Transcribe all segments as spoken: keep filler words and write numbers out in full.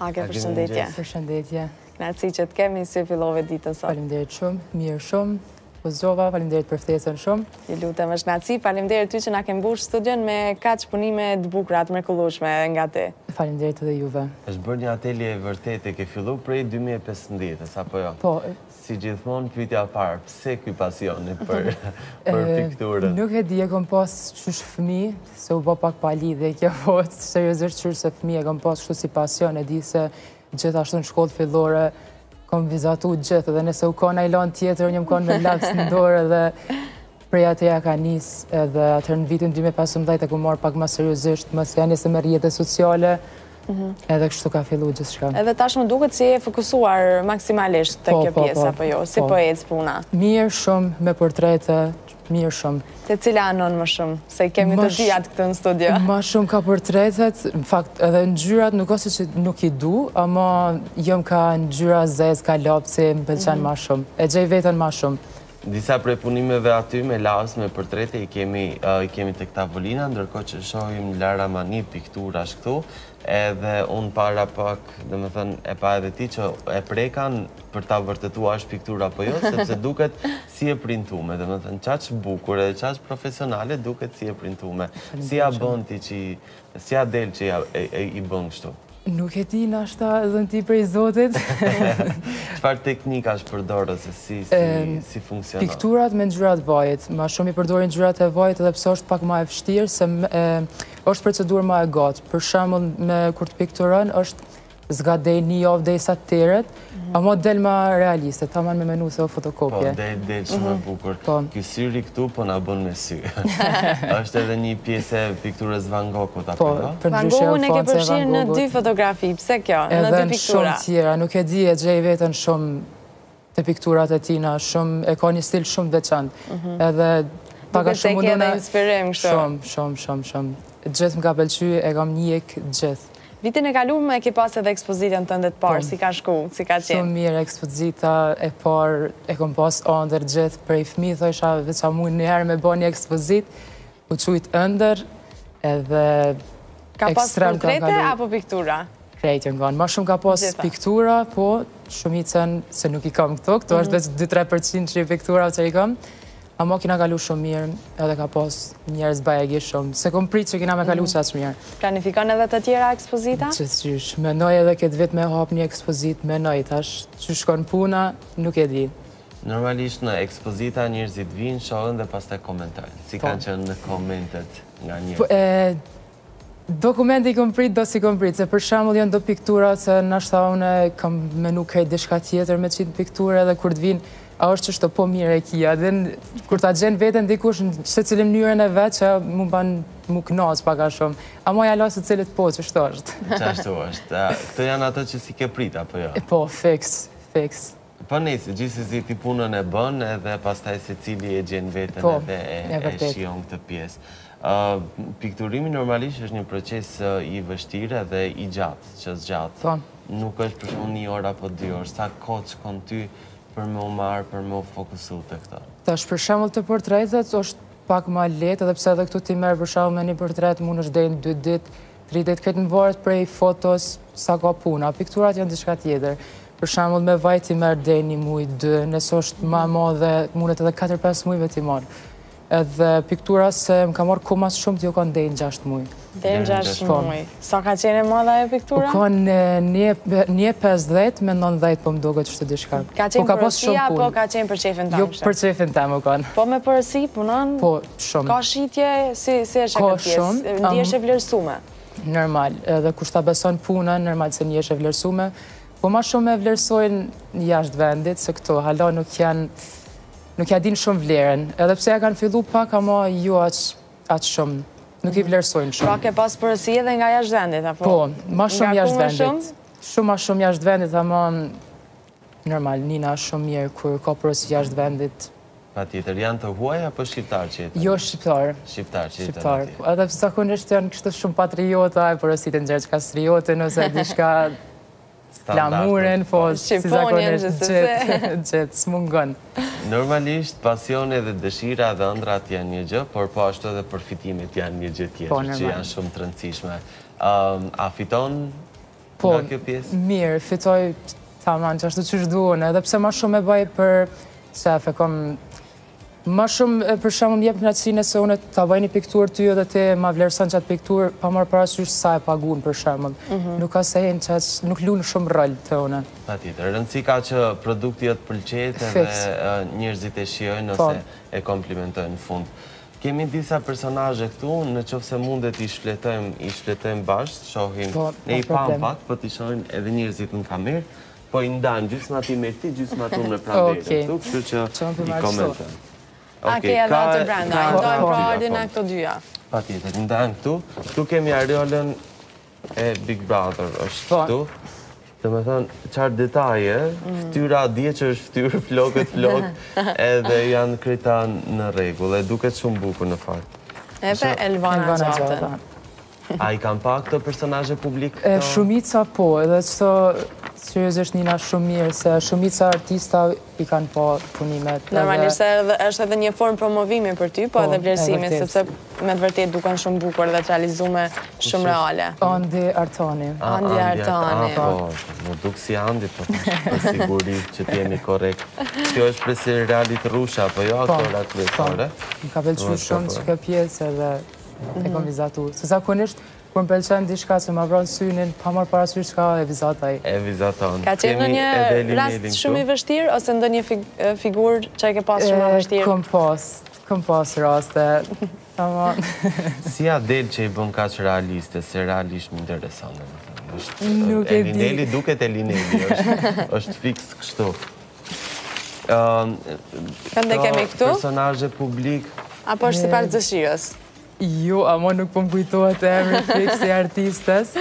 Ake, përshëndetje. Përshëndetje. Kënaqësi që të kemi, si fillove ditën sot. Faleminderit shumë, mirë shumë. Pozova, faleminderit për ftesën shumë. Ju lutem, është kënaqësi. Faleminderit ty që na ke mbush studion me kaq punime të bukura, të mrekullueshme nga ti. Faleminderit edhe juve. Është bërë një atelje e vërtetë, ke fillu prej dy mijë e pesëmbëdhjetë, apo jo? Po. Si gjithmonë, pyetja e parë, pse ky pasioni për për pikturën? Nuk e di, e kam pas qysh fëmijë, se u bë pak pa lidhje kjo, po seriozisht qysh se fëmijë e kam pas kështu si pasion, e di se gjithashtu në shkollë fillore kom vizatu gjithë, dhe nëse u ka ndaj lan tjetër, unë jam kanë me laks në dorë dhe prej atëja ka nis, edhe atër në vitin dy mijë e pesëmbëdhjetë e ku marrë pak më seriozisht, më se janë me rrjetet sociale, edhe kështu ka fillu gjithçka. Edhe tash më duket si e fokusuar maksimalisht te kjo pjesë, apo jo? Si po ecë puna? Mirë shumë, me portrete, mirë shumë. Te cila anon më shumë? Se kemi të dijat këtu në studio. Ma shumë ka portretet, në fakt edhe ngjyrat nuk ose që nuk i du, ama jom ka ngjyra zez, ka lapsi, më pëlqen ma shumë. E gjej veten ma shumë. Disa prej punimeve aty me las, me portrete, i kemi, uh, i kemi tek tavolina, ndërkohë që shohim Lara Mani pikturash këtu, edhe unë para pak, dhe me thënë, e pa edhe ti që e prekan për ta vërtetuar është piktura apo jo, sepse duket si e printume, dhe me thënë, qaq bukur edhe qaq profesionale duket si e printume. Si a bën ti që, si a del që ja, e, e, i bën kështu? Nuk e ti nashta edhe në ti prej Zotit. Qëfar teknika është përdorë, se si, si, si funksionon? Pikturat me ngjyrat vajit. Ma shumë i përdorin ngjyrat e vajit edhe pse është pak ma e vështirë, se e, është procedurë ma e gatë. Për shembull, me kur të pikturën, është zgadej një javë dhe i sa teret, ama del ma realiste, ta man me menu se o fotokopje. Po, del, del shumë e bukur. Ky syri këtu po na bën me sy. Është edhe një pjesë e pikturës Van Goghut, apo jo? Van Goghun e ke përfshirë në dy fotografi, pse kjo? Në dy piktura? Edhe në shumë tjera, nuk e di, e gjej vetën shumë të pikturat e tina, shumë, e ka një stil shumë veçantë. Edhe paka shumë mundona... inspirim kështu. Shumë, shumë, shumë, shumë. Gjithë më ka pëlqy, e kam njek gjithë. Vitin e kaluar e ke pas edhe ekspozitën tënde të parë, si ka shku, si ka qenë? Shumë mirë, ekspozita e parë, e kom pas ëndër gjithë prej fëmijë, thosha veç a mund njëherë me bë një ekspozit, u qujtë ëndër, edhe ka pas portrete apo piktura? Krejtë nga, ma shumë ka pas piktura, po shumicën se nuk i kam këto, këto është veç dy tre përqind që i piktura që i kam, ama kina kalu shumë mirë, edhe ka pas njerëz bajegi shumë. Se kom pritë që kina me kalu që asë mirë. Planifikon edhe të tjera ekspozita? Qësqysh, menoj edhe këtë vit me hap një ekspozit, menoj tash, që shkon puna, nuk e di. Normalisht në ekspozita njerëzit vinë, shohën dhe pas të komentojnë. Si kanë qenë në komentet nga njerëzit? Dokumenti i kom pritë, do si kom pritë, se për shembull janë do piktura, se nashta une kam menu krejt dishka tjetër me qitë piktura, edhe kur të vinë, a është që shto po mire e kia, dhe kur ta gjenë vetën dikush në që cilim njërën e vetë që mu banë mu knasë paka shumë, a moja lasë të cilit po që shto është. Qa shto është? Këto janë ato që si ke prita, apo jo? Po, fix, fix. Po nesi, gjithë si ti punën e bën edhe pastaj se cili e gjenë vetën edhe e shion këtë pjesë. Pikturimi normalisht është një proces i vështire dhe i gjatë, që zgjatë. Nuk është për shumë një orë apo dy orë, sa kohë që konë ty për me u marë, për me u fokusu të këta. Tash për shembull të portretet është pak ma letë, edhe pse edhe këtu ti merë për shembull me një portret mund është dhejnë dy dit, tri dit, këtë në varet prej fotos sa ka puna. Pikturat janë diçka tjetër. Për shembull me vaj ti merë dhejnë një muj, dë, nësë është ma ma dhe mundet edhe katër pesë mujve ti marë. Edhe piktura se më ka marrë komas shumë të jo kanë dhejnë gjashtë muj. Dhejnë gjashtë muj. Sa ka qene madha e piktura? U kanë një pesëdhjetë me nëntëdhjetë po më doge që të dishka. Ka qenë përësia, po ka qenë për qefin tamë? Jo, për qefin tamë u kanë. Po me përësi punon? Po, shumë. Ka shqitje, si është e këtë pjesë? Ndi është e vlerësume? Normal, edhe kush ta beson punën, normal se një është e vlerësume. Po ma shumë e vlerësojnë jashtë vendit, se këto hala nuk janë nuk ja din shumë vlerën, edhe pse ja kanë fillu pak, ama ju atë shumë, nuk i vlerësojnë shumë. Pra ke pas përësi edhe nga jashtë vendit, apo? Po, ma shumë jashtë vendit. Shumë ma shumë jashtë vendit, ama normal, nina shumë mirë kur ka përësi jashtë vendit. Pa tjetër, janë të huaj apo shqiptar që jetë? Jo, shqiptar. Shqiptar që jetë? Shqiptar. Edhe zakonisht janë kështë shumë patriota, e përësit e në gjerë që ka striote, nëse diçka flamuren, po si zakonisht gjithë, s'mungon. Normalisht, pasione dhe dëshira dhe ëndrat janë një gjë, por po ashtu edhe përfitimet janë një gjë tjetër, që janë shumë të rëndësishme. A fiton nga kjo pjesë? Mirë, fitoj tamam që ashtu që shduon, edhe pse ma shumë e baj për qef, e kom ma shumë për shumë më jep knaqësinë se unë ta bëj një pikturë ty edhe ti ma vlerëson qatë pikturë pa marrë parasysh sa e pagun për shumë. Nuk ka se henë që nuk lunë shumë rol të une. Pa tjetër, rëndësi ka që produkti jëtë pëlqet edhe njerëzit e shiojnë ose e komplimentojnë në fund. Kemi disa personazhe këtu, në qoftë se mundet i shfletojmë, i shfletojmë bashkë, shohim, ne i pam pak, po t'i shohin edhe njerëzit në kamerë, po i ndajmë gjysma ti me ti, gjysma tu me pranverë këtu, kështu që i komentojmë. A ke edhe atë brenda, i ndojmë pra ardhin a këto dyja. Pa tjetër, i ndajmë këtu, këtu kemi areolën e Big Brother, është këtu. Dhe me thënë, qarë detaje, ftyra dje që është ftyrë, flokët, flokë, edhe janë krita në regull, e duket shumë bukur në fakt. Epe Elvana Gjatën. A i kam pa këto personazhe publik? Shumica po, edhe qëto seriozisht njëna shumë mirë, se shumica artista i kanë pa punimet. Normalisht është edhe një formë promovimi për ty, po edhe vlerësimi, sepse me të vërtet duken shumë bukur dhe të realizume shumë reale. Andi Artani. Andi Artani. Po, më duk si Andi, po për siguri që t'jemi korekt. Kjo është për serialit Rusha, po jo aktorat kryesore. Më ka pëlqyer shumë që ka pjesë edhe e kom vizatu. Se zakonisht, kur më pëlqen diçka që ma vron synin, pa marrë parasysh çka e vizataj. E vizaton. Ka qenë një rast shumë i vështirë, ose ndonjë figurë që e ke pas shumë i vështirë? Kom pas, kom pas raste. Si a del që i bën kaq realiste, se realisht më intereson. Nuk e di. Elineli duket Elineli, është fiks kështu. Kënde kemi këtu? Personazhe publik. Apo është si pas dëshirës? Jo, ama nuk po më kujtohet emri fiks i artistes.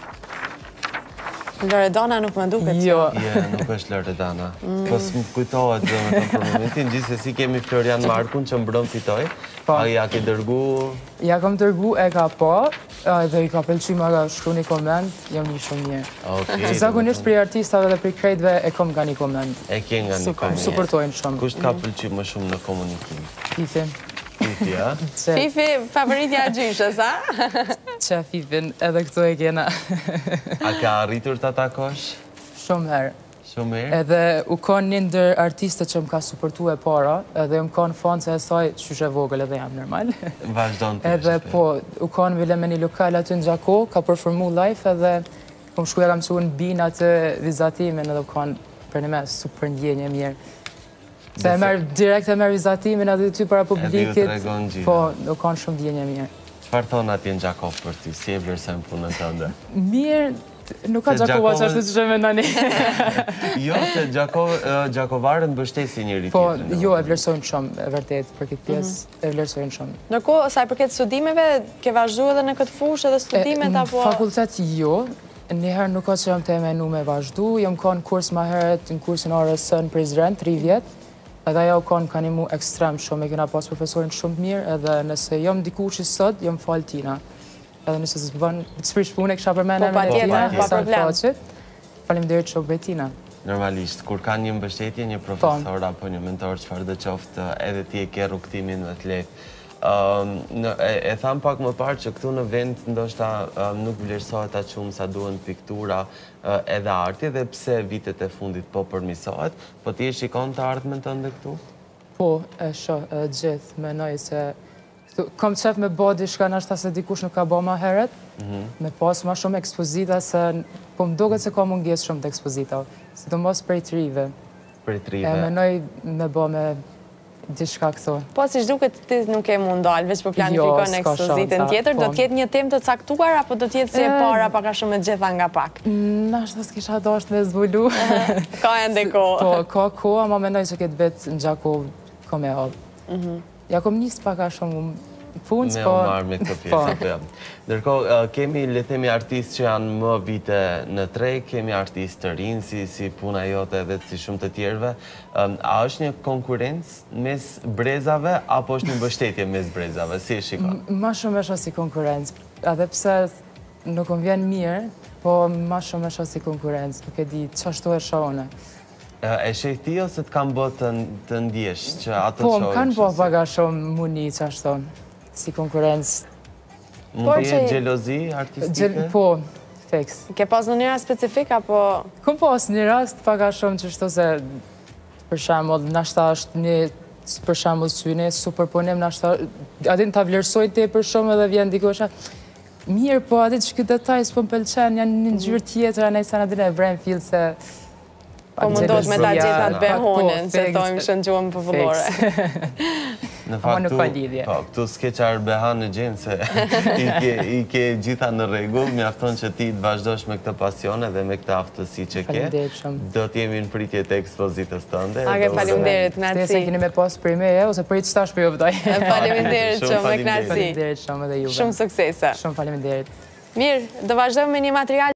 Loredana nuk më duket. Jo. Jo, nuk është Loredana. Po s'më kujtohet dhe me të për momentin, gjithsesi kemi Florian Markun që mbron fitoj. A ja ke dërgu? Ja kam dërgu, e ka pa, dhe i ka pëlqy ma ka shkru një komend, jam një shumë mirë. Që zakonisht për artistave dhe për krejtve e kom nga një komend. E ke nga një komend. Suportojnë shumë. Kusht ka pëlqy më shumë në komunikim? Fifi. Fifi, a? Fifi, favoritja gjyshës, a? Që Fifin, edhe këtu e kena. A ka arritur të atakosh? Shumë herë. Shumë herë? Edhe u konë një ndër artiste që më ka suportu e para, edhe më konë fanë që e saj qyshe vogël edhe jam normal. Vazhdon të Edhe po, u konë vile me një lokal aty në Gjakova, ka performu live edhe po më shkuja kam që unë bina të vizatimin edhe u konë për një me super ndjenje mirë. Se e merë, direkt e merë vizatimin edhe ty para publikit. Edhe ju tregon gjitha. Po, u konë shumë ndjenje mirë. Qëfar thonë atje në Gjakov për ty? Si e vlerësojnë punën tënde? Mirë, nuk ka Gjakova që ashtu që që me nani. Jo, se Gjakovarën bështesi njëri Po, tjetër. jo, e vlerësojnë shumë, e vërtet, për këtë pjesë, e vlerësojnë shumë. Nërko, saj përket studimeve, ke vazhdu edhe në këtë fush edhe studimet, apo? Në fakultet, jo. Njëherë nuk ka që jam të emenu me vazhdu. Jam konë kurs ma heret në kursin A R S në Prizren, tri vjetë. Edhe ajo konë ka një mu ekstrem shumë, e kena pas profesorin shumë mirë, edhe nëse jam diku që sot, jam falë tina. Edhe nëse të bënë, të shprish punë e kësha për mene me tina, pa problem. Faleminderit shumë për tina. Normalisht, kur ka një mbështetje, një profesor apo një mentor, çfarë do qoftë, edhe ti e ke rrugtimin më të lehtë. E tham pak më parë që këtu në vend ndoshta nuk vlerësohet aq shumë sa duhen piktura edhe arti, dhe pse vitet e fundit po përmisohet, po ti e shikon të ardhmen tënde këtu? Po, e shoh edhe gjithë, menoj se kam qef me bo diçka nashta se dikush nuk ka bo ma heret, me pas ma shumë ekspozita, se po më doket se ka munges shumë të ekspozita, si do mos prej trive. Prej trive. E menoj me bo me diçka këto. Po, si shduket ti nuk e mund dalë, veç po planifikon ekspozitën tjetër, do t'jetë një tem të caktuar, apo do t'jetë si e para, paka shumë e gjitha nga pak? Nashta s'kisha dasht me zbulu. Ka ende ko. Po, ka ko, ama menoj që këtë vetë në Gjakov ko me hapë. Ja kom njës paka shumë punës, me po... Me marrë me këtë pjesë, po jam. Ndërko, kemi, le themi, artistë që janë më vite në treg, kemi artistë të rinë, si puna jote dhe si shumë të tjerëve. A është një konkurencë mes brezave, apo është një mbështetje mes brezave? Si e shikon? Ma shumë është si konkurencë. Edhe pse nuk më vjen mirë, po ma shumë është si konkurencë. Nuk e di, qashtu e shone. E sheh ti ose të kam bërë të ndjesh që ato Po, shohin? më kanë bërë paga shumë muni qashton, si konkurencë. Mund të jetë gjelozi artistike? Po, Fix. Ke pas në një rast specifik, apo... Kom pas një rast, paka shumë që shto se, për shemull, nashta është një, për shemull syne, superponim, nashta, adin ta vlerësoj te për shumë edhe vjen dikosha, mirë, po adin që këtë detaj s'po më pëlqen, janë një gjyrë tjetër, a nejsa në adin e vrem fil se... Po mundosh me ta gjitha të behonin, që tojmë shëngjuëm popullore. Në fakt, këtu s'ke qarë behan në gjenë, se i ke gjitha në regull, mi afton që ti të vazhdojsh me këtë pasione dhe me këtë aftësi që ke. Do t'jemi në pritje të ekspozitës tënde. Ake, faleminderit, knatësi. Të se kini me pas për i me, ose për i të stash për jo vëdoj. Faleminderit shumë, me knatësi. Faleminderit shumë edhe juve. Shumë suksese. Shumë faleminderit. Mirë, do vazhdojmë me një material